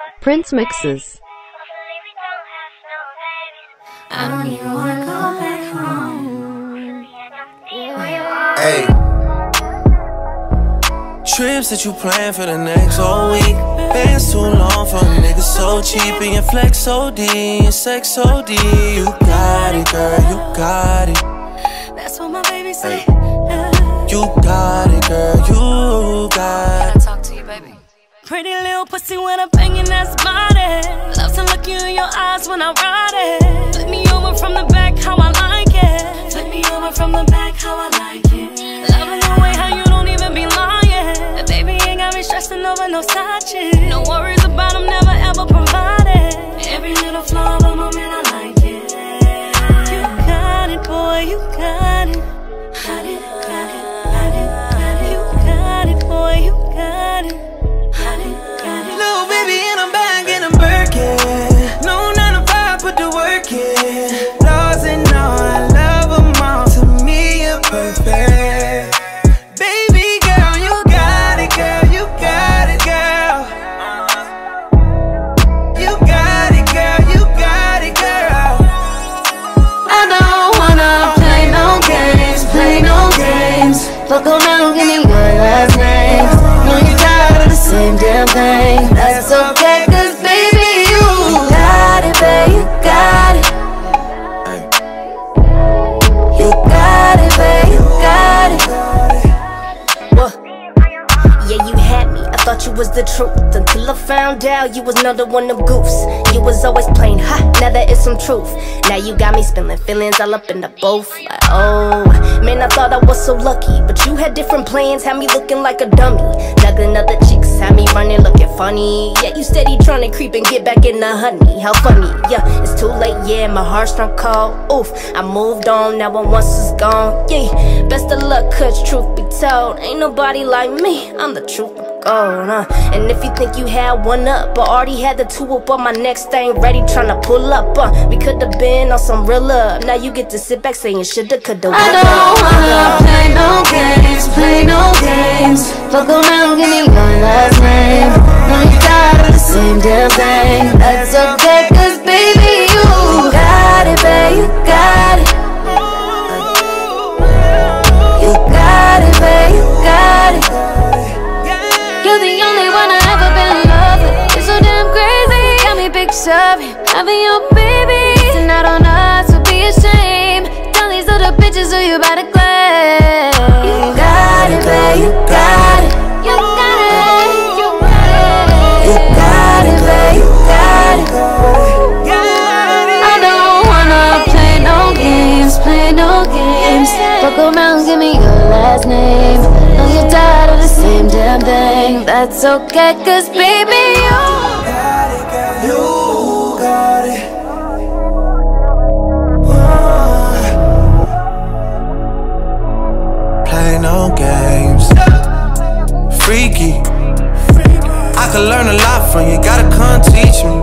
Prince mixes. I don't even wanna go back home. Hey, trips that you plan for the next whole week. Bands too long for a nigga so cheap. And your flex OD, and sex OD. You got it, girl, you got it. That's what my baby say. You got it, girl, you got it. Can I talk to you, baby? Pretty little pussy with a banging ass body. Love to look you in your eyes when I ride it. Flip me over from the back, how I like it. Flip me over from the back, how I like it. Loving the way how you don't even be lying. Baby ain't got me stressing over no side chick. No worries about them, never ever provided. Every little flaw of a moment, I like it. You got it, boy, you got it. Got it, got it, got it, got it. You got it, boy, you got it. Little baby and I'm back in a Birkin. No 9 to 5, put the work in. Laws and all, I love them all. To me, you're perfect. Baby girl, you got it, girl. You got it, girl. You got it, girl. You got it, girl. I don't wanna play no games, play no games. Fuck around, give me your last name. No, you're tired of the same damn thing. That's okay, cause baby, you got it, babe, you got it. You got it, babe, you got it. What? Yeah, you had me, I thought you was the truth. Until I found out you was another one of goofs. You was always playing, ha, now that is some truth. Now you got me spilling feelings all up in the booth. Like, oh, man, I thought I was so lucky. But you had different plans, had me looking like a dummy. Nuggling other chicks, had me running looking funny. Yeah, you steady trying to creep and get back in the honey. How funny, yeah, it's too late, yeah, my heart's strung cold. Oof, I moved on, now one once is gone. Yeah, best of luck, cause truth be told, ain't nobody like me, I'm the truth. Oh, and if you think you had one up, but already had the 2 up on my next thing ready, tryna pull up. We could've been on some real love. Now you get to sit back saying shoulda, coulda, woulda. I don't wanna play no games, play no games. Fuck around, give me one last name. No, you tired of the same damn thing. That's okay, cause baby, you got it, babe, you got it. You got it, babe, you got it. You're the only one I ever been in love with. You're so damn crazy, got me picturing having your baby. Missing out on us would be a shame. Tell these other bitches who you better claim. You got it, babe, you got it. You got it, you got it. You got it, babe, you got it. I don't wanna play no games, play no games. Fuck around, give me your last name. Know you're tired of the same damn thing. That's okay, cause baby, you got it, girl. You got it. Play no games. Freaky. I could learn a lot from you. Gotta come teach me.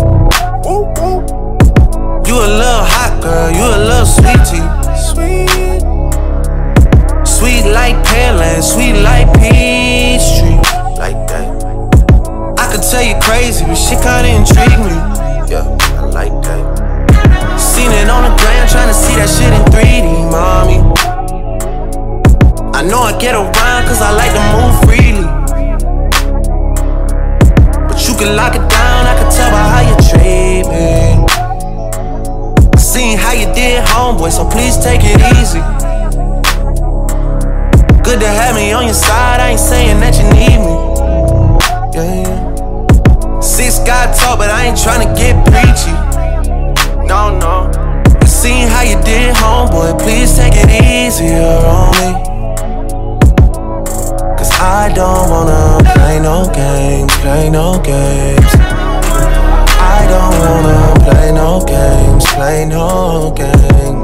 You a little hot girl. You a little sweetie. Sweet like Pearland, sweet like Peachtree. Like that. I could tell you crazy, but shit kinda intrigue me. Yeah, I like that. Seen it on the gram, tryna see that shit in 3D, mommy. I know I get around cause I like to move freely. But you can lock it down, I can tell by how you treat me. I seen how you did, homeboy, so please take it easy. Good to have me on your side, I ain't saying that you need me. Yeah, yeah. 6 God talk, but I ain't tryna get preachy. No, no. I seen how you did, homeboy, please take it easier on me. Cause I don't wanna play no games, play no games. I don't wanna play no games, play no games.